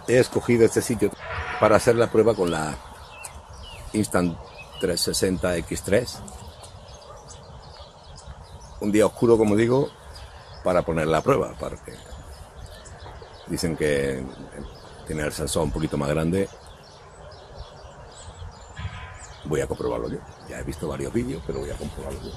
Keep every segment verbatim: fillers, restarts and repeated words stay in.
he escogido este sitio para hacer la prueba con la Instant trescientos sesenta equis tres. Un día oscuro, como digo, para poner la prueba, porque dicen que tiene el sensor un poquito más grande. Voy a comprobarlo yo. Ya he visto varios vídeos, pero voy a comprobarlo yo.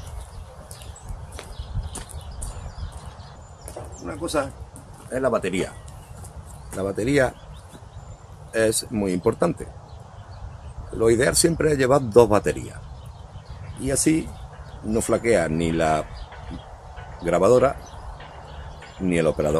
Una cosa es la batería. La batería es muy importante. Lo ideal siempre es llevar dos baterías. Y así no flaquea ni la grabadora ni el operador.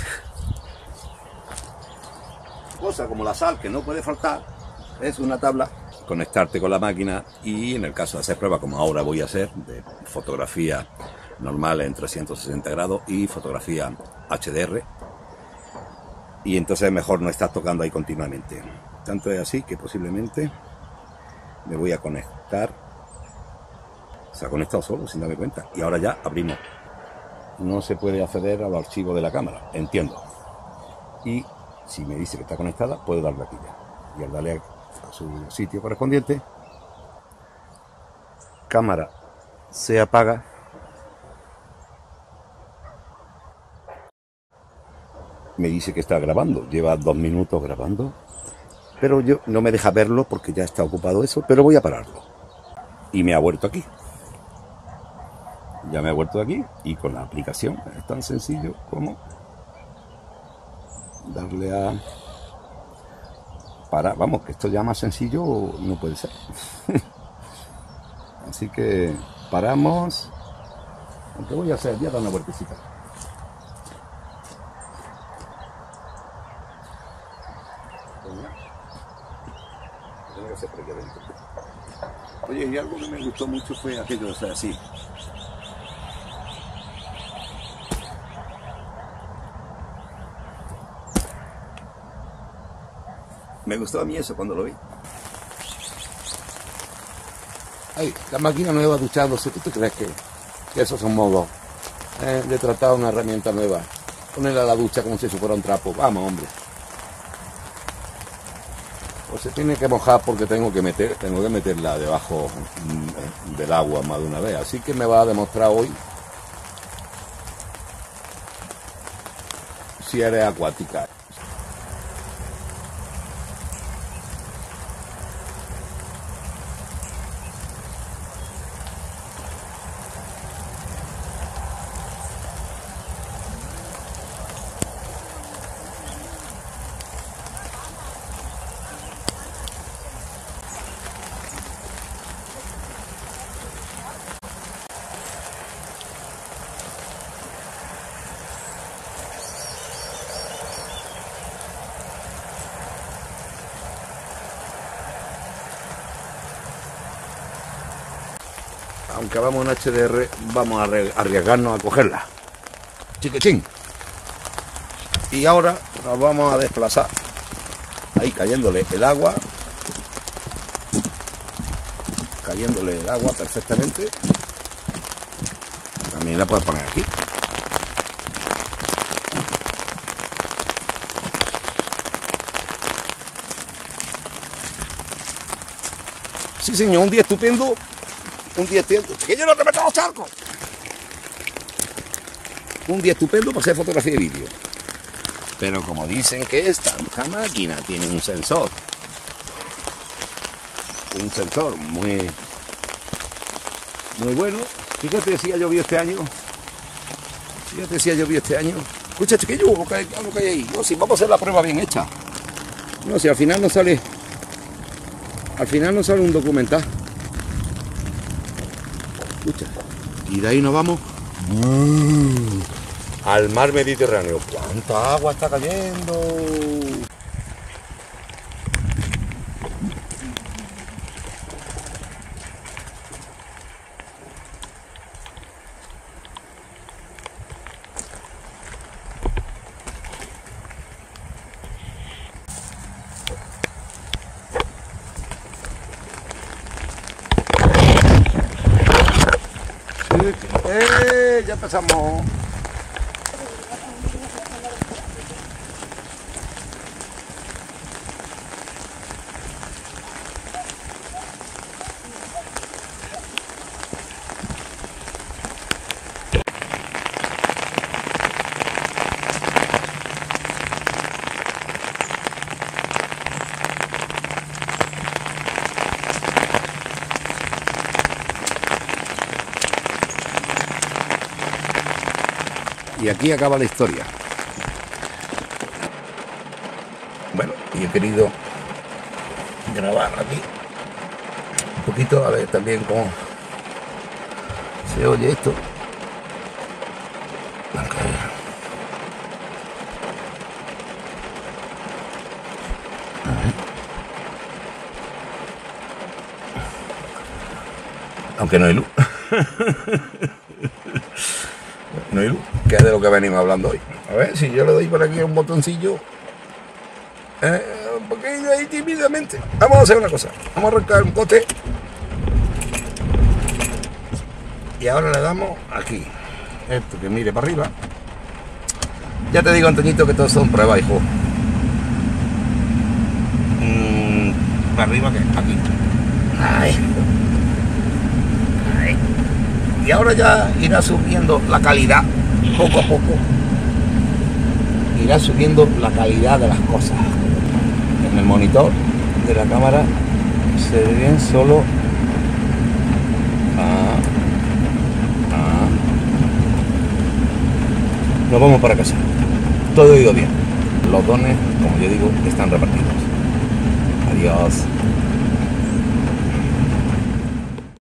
Cosa como la sal que no puede faltar es una tabla, conectarte con la máquina y en el caso de hacer pruebas como ahora voy a hacer de fotografía normal en trescientos sesenta grados y fotografía H D R, y entonces mejor no estar tocando ahí continuamente. Tanto es así que posiblemente me voy a conectar. Se ha conectado solo sin darme cuenta y ahora ya abrimos. No se puede acceder a los archivos de la cámara, entiendo, y si me dice que está conectada puedo darle aquí ya, y al darle a su sitio correspondiente, cámara se apaga. Me dice que está grabando, lleva dos minutos grabando, pero yo no me deja verlo porque ya está ocupado eso, pero voy a pararlo. Y me ha vuelto aquí. Ya me ha vuelto aquí y con la aplicación es tan sencillo como darle a parar. Vamos, que esto ya más sencillo no puede ser. Así que paramos. Aunque voy a hacer, voy a dar una vueltecita. Oye, y algo que me gustó mucho fue aquello de hacer así. Me gustó a mí eso cuando lo vi. Ay, la máquina nueva duchándose. ¿Tú te crees que, que esos son modos eh, de tratar una herramienta nueva? Ponerla a la ducha como si fuera un trapo. Vamos, hombre. Pues se tiene que mojar porque tengo que meter, tengo que meterla debajo del agua más de una vez. Así que me va a demostrar hoy si eres acuática. Aunque vamos en H D R, vamos a arriesgarnos a cogerla. Chiquitín. Y ahora nos vamos a desplazar. Ahí cayéndole el agua. Cayéndole el agua perfectamente. También la puedes poner aquí. Sí, señor, un día estupendo. Un día estupendo. ¡Que yo no te meto los charcos! Un día estupendo para hacer fotografía y vídeo. Pero como dicen que esta máquina tiene un sensor. Un sensor muy... Muy bueno. Fíjate si ha llovido este año. Fíjate si ha llovido este año. Escucha, chiquillo, lo que hay, lo que hay ahí. No, si vamos a hacer la prueba bien hecha. No, si al final no sale... Al final no sale un documental. Escucha. Y de ahí nos vamos mm, al mar Mediterráneo. ¡Cuánta agua está cayendo! ¡Eh! Ya empezamos. Y aquí acaba la historia. Bueno, y he querido grabar aquí un poquito, a ver también cómo se oye esto. Aunque no hay luz. No hay luz, que es de lo que venimos hablando hoy. A ver si yo le doy por aquí un botoncillo. Eh, un poquito ahí tímidamente. Vamos a hacer una cosa. Vamos a arrancar un cote. Y ahora le damos aquí. Esto que mire para arriba. Ya te digo, Antoñito, que todos son pruebas, hijo. Mm, para arriba que aquí. Ahí. Ahí. Y ahora ya irá subiendo la calidad, poco a poco. Irá subiendo la calidad de las cosas. En el monitor de la cámara se ven solo. Ah, ah. Nos vamos para casa. Todo ha ido bien. Los dones, como yo digo, están repartidos. Adiós.